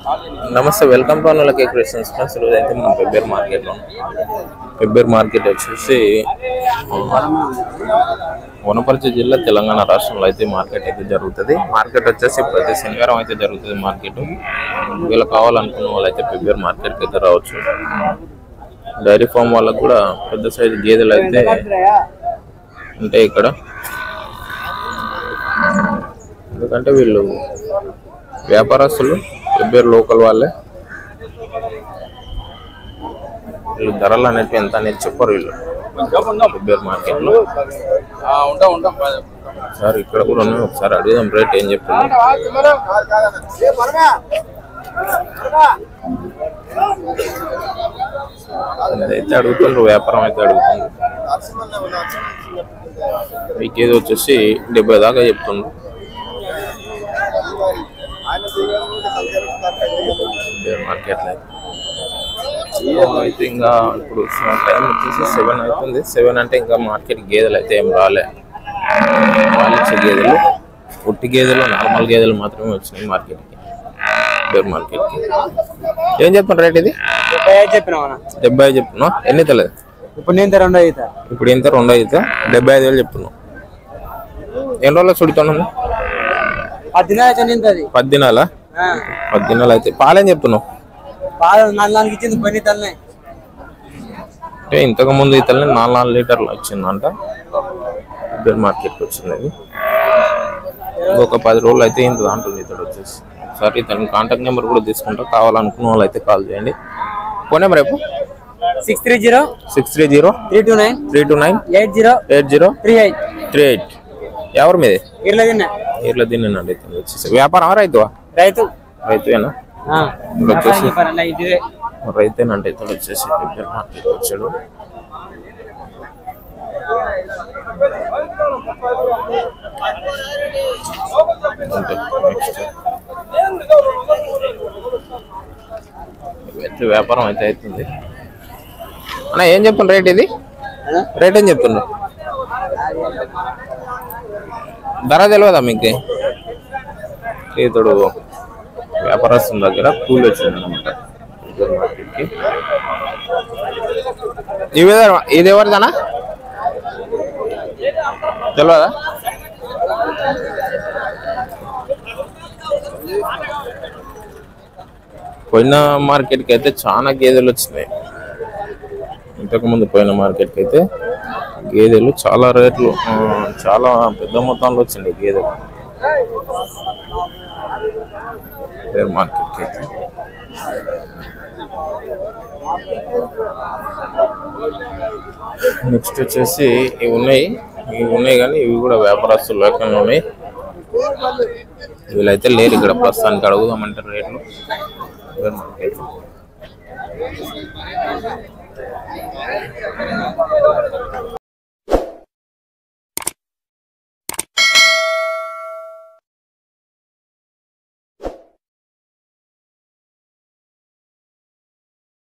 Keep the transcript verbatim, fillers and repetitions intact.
నమస్తే, welcome to Anulaki creations friends. ఈరోజు అయితే మనం పెబ్బేర్ మార్కెట్లో పెబ్బేర్ మార్కెట్ వచ్చేసి వనపర్తి జిల్లా తెలంగాణ రాష్ట్రంలో అయితే మార్కెట్ అయితే జరుగుతుంది. మార్కెట్ వచ్చేసి ప్రతి శనివారం అయితే జరుగుతుంది మార్కెట్. వీళ్ళు కావాలనుకున్న వాళ్ళు అయితే పెబ్బేర్ మార్కెట్కి అయితే రావచ్చు. డైరీ ఫామ్ వాళ్ళకు కూడా పెద్ద సైజు గేదెలు అయితే ఉంటాయి ఇక్కడ. ఎందుకంటే వీళ్ళు వ్యాపారస్తులు, పెబ్బేర్ లోకల్ వాళ్ళే. వీళ్ళు ధరలు అనేవి ఎంత అనేది చెప్పరు వీళ్ళు పెబ్బేర్ మార్కెట్లో. సార్ ఇక్కడ కూడా ఉన్నాయి, ఒకసారి అడుగుదాం రేట్ ఏం చెప్తున్నారు. అయితే అడుగుతుండ్రు, వ్యాపారం అయితే అడుగుతుంది. మీకు ఏదో వచ్చేసి డెబ్బై దాకా చెప్తుండ్రు మార్కెట్లో. అయితే ఇంకా ఇప్పుడు టైం వచ్చేసి సెవెన్ అవుతుంది. సెవెన్ అంటే ఇంకా మార్కెట్ గేదెలు అయితే ఏం రాలే. పాలిచ్చే గేదెలు, పుట్టి గేదెలు, నార్మల్ గేదెలు మాత్రమే వచ్చినాయి మార్కెట్కి, బేర్ మార్కెట్కి. ఏం చెప్పాను రేట్ ఇది? డెబ్బై ఐదు చెప్తున్నావు. ఎన్ని తెలియదు ఇప్పుడు నేను రెండు అవుతా ఇప్పుడు ఇంత రెండు అయితే డెబ్బై ఐదు వేలు చెప్తున్నావు. ఎన్ని రోజులు చుడుతున్నాను? పద్దినాలు పద్దినాలా? పద్దినాలు అయితే పాలేం చెప్తున్నావు? అంటే ఇంతకు ముందు ఈ తల్లి నాలుగు నాలుగు లీటర్లు వచ్చిందంట. బేర్ మార్కెట్కి వచ్చింది అది. ఇంకొక పది రోజులు అయితే ఇంత దాంట్లో ఇతడు వచ్చేసి. సరే, ఇతని కాంటాక్ట్ నెంబర్ కూడా తీసుకుంటా, కావాలనుకున్న వాళ్ళు అయితే కాల్ చేయండి. ఫోన్ నెంబర్ రేపు six three zero six three zero three two nine three two nine eight zero eight zero three eight three eight ఎవరి మీది? ఇర్ల తిన్నా ఇర్ల తిన్నానండి. ఇతను వచ్చేసి వ్యాపారం రైతువా? రైతు రైతువేనా? వచ్చేసి రైతేనంటే ఇతను వచ్చేసి పెబ్బేర్ మార్కెట్ వచ్చాడు. నెక్స్ట్ వ్యాపారం అయితే అవుతుంది. అన్న ఏం చెప్తున్నా రేట్? ఇది రేట్ ఏం చెప్తున్నా? ధర తెలియదా మీకు? ఇతడు వ్యాపారస్తుల దగ్గర కూలి వచ్చింది అనమాట మార్కెట్కి. ఇది ఇది ఎవరిదనా తెలియదా? పోయిన మార్కెట్కి అయితే చాలా గేదెలు వచ్చినాయి. ఇంతకుముందు పోయిన మార్కెట్కి అయితే గేదెలు చాలా రేట్లు, చాలా పెద్ద మొత్తంలో వచ్చినాయి గేదెలు మార్కెట్కి అయితే. నెక్స్ట్ వచ్చేసి ఇవి ఉన్నాయి, ఇవి ఉన్నాయి కానీ ఇవి కూడా వ్యాపారస్తులు లేకుండా ఉన్నాయి. వీళ్ళైతే లేరు ఇక్కడ ప్రస్తుతానికి. అడుగుదామంటారు రేట్లు మార్కెట్.